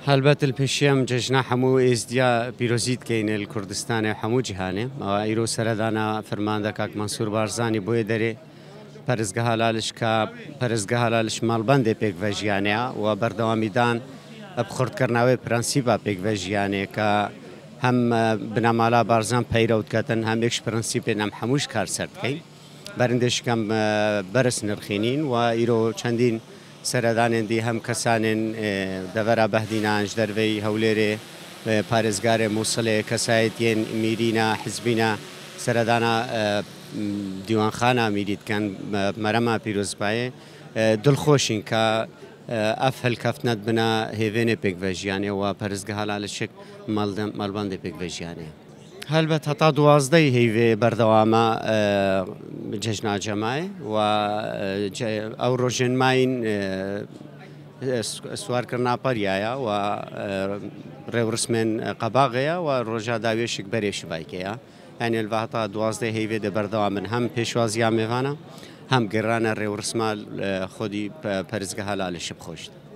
هەلبەت پێشیەم جەژنا هەموو ئێزدیا پیرۆزیت کەینێ کوردستانی هەموو جیهانێ ئەوە ئیرۆ سەردانا فەرماندە کاک مەنسوور بارزانی بۆیە دەرێ پەرزگەها لالشکا پەرزگەها لالش ماڵبەندێ پێکڤە ژیانەیە و بەردەوامیدان بخوردکردناوی پرەنسیپا پێکڤە ژیانێ کە هەم بنەمالا بارزان پەیرەوتکەتن هەم یەکش پرەنسیپێ نەم هەمووش کار سەر بکەین بەرندێشکەم بەرز نرخێنین و ئیرۆ چەندین سەردانێندی هەم کەسانێن دەڤەرا بەهدینانش دەرvەی هەولێرێ پارێزگارێ مووسڵێ کەسایەتیên میرینە حزبینە سەردانا دیوانخانە میریتکەن مەرەما پیرۆزبایێ دڵخۆشین کە ئەف هەلکەفتنەت بنە هێڤێنێ پێکڤە ژیانێ و پەرزگەها لالشێک ماڵبەندێ پێکڤە ژیانێ هەلبەت هەتا 12 هەیڤێ بەردەوامە جەژنا جەمای و ئەو ڕۆژێنماین سوارکردنا پەریایە و ڕێوڕسمێن قەباغەیە و ڕۆژا داوێشک بەرێ شڤایکەیە یانێ هەتا 12 هەیڤێ دە بەردەوامن هەم پێشوازیان میێڤانە هەم گەڕانە ڕێوڕسمە خۆدی پەرزگەها لالشی بخۆشت.